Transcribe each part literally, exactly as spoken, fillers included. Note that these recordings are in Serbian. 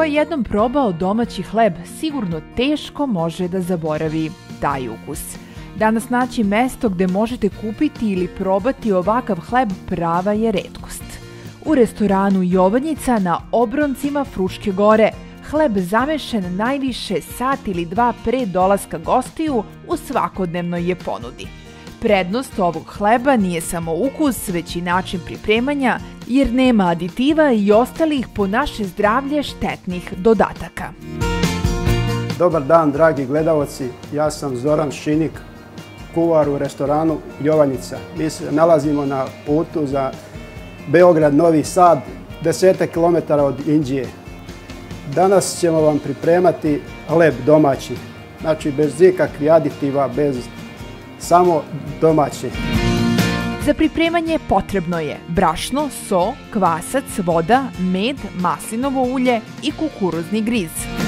Ko je jednom probao domaći hleb, sigurno teško može da zaboravi taj ukus. Danas naći mesto gde možete kupiti ili probati ovakav hleb prava je retkost. U restoranu Jovanjica na obroncima Fruške gore hleb zamešan najviše sat ili dva pre dolaska gostiju u svakodnevnoj je ponudi. Prednost ovog hleba nije samo ukus, već i način pripremanja, jer nema aditiva i ostalih po naše zdravlje štetnih dodataka. Dobar dan, dragi gledaoci, ja sam Zoran Šinik, kuvar u restoranu Jovanjica. Mi se nalazimo na putu za Beograd-Novi Sad, desetak kilometara od Inđije. Danas ćemo vam pripremati hleb domaći, znači bez ikakvih aditiva, bez samo domaći. Za pripremanje potrebno je brašno, so, kvasac, voda, med, maslinovo ulje i kukuruzni griz.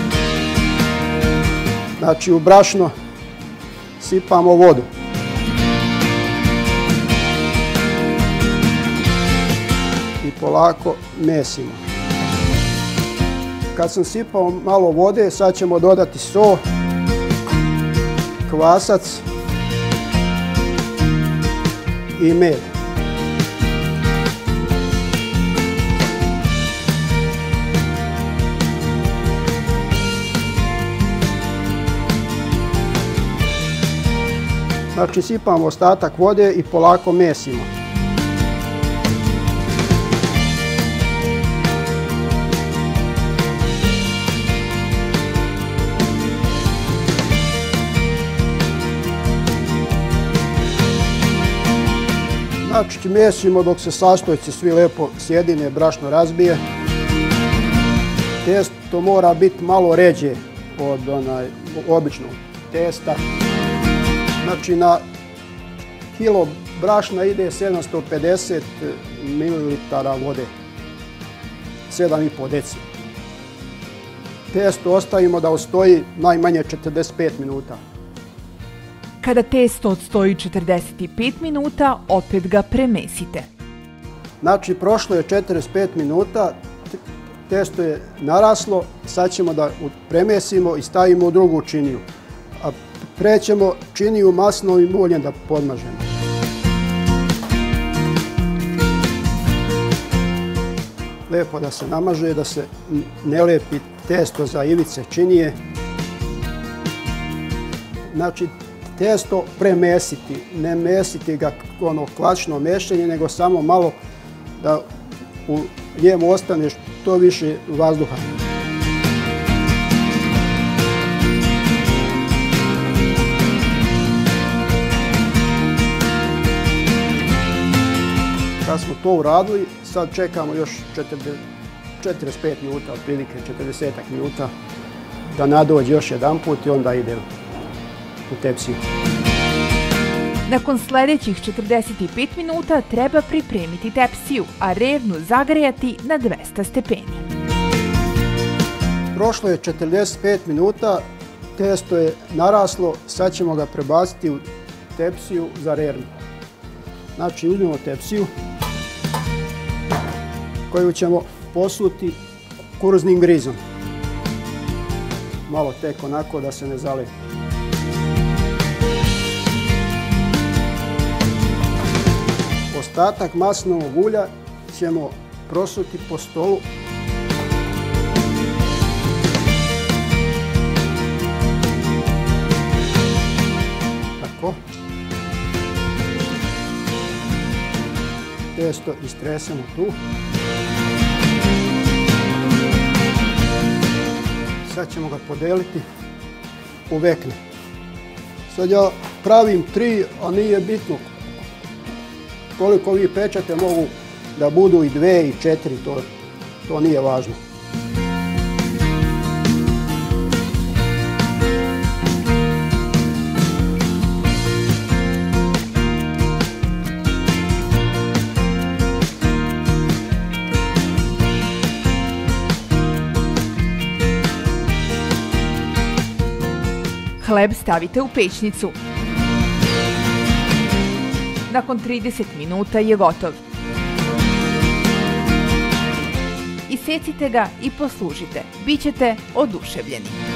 Znači u brašno sipamo vodu. I polako mesimo. Kad sam sipao malo vode, sad ćemo dodati so, kvasac i med. Znači sipamo ostatak vode i polako mesimo. Znači mesimo dok se sastojci svi lepo sjedine, brašno razbije. Testo mora biti malo ređe od onaj običnog testa. Znači na kilo brašna ide sedamsto pedeset mililitara vode, sedam i po deci. Testo ostavimo da ostoji najmanje četrdeset pet minuta. Kada testo odstoji četrdeset pet minuta, opet ga premesite. Znači prošlo je četrdeset pet minuta, testo je naraslo, sad ćemo da premesimo i stavimo u drugu činiju. A prećemo činiju maslinovim uljem da podmažemo. Lepo da se namaže, da se ne lepi testo za ivice činije. Znači testo premesiti, ne mesiti ga ono klasično mešanje, nego samo malo da u njemu ostane što više vazduha. Kad smo to uradili, sad čekamo još četrdeset pet minuta, otprilike četrdeset minuta, da nadođe još jedan put i onda idemo u tepsiju. Nakon sljedećih četrdeset pet minuta treba pripremiti tepsiju, a rernu zagrejati na dvesta stepeni. Prošlo je četrdeset pet minuta, testo je naraslo, sad ćemo ga prebaciti u tepsiju za rernu. Znači uzmemo tepsiju koju ćemo posuti kukuruznim grizom. Malo tek onako da se ne zalepi. Ostatak maslinovog ulja ćemo prosuti po stolu. Tako. Testo istresemo tu. Sad ćemo ga podeliti u vekne. Sad ja pravim tri, a nije bitno koliko vi pečete, mogu da budu i dve i četiri, to, to nije važno. Hleb stavite u pećnicu. Nakon trideset minuta je gotov. Isecite ga i poslužite. Bićete oduševljeni.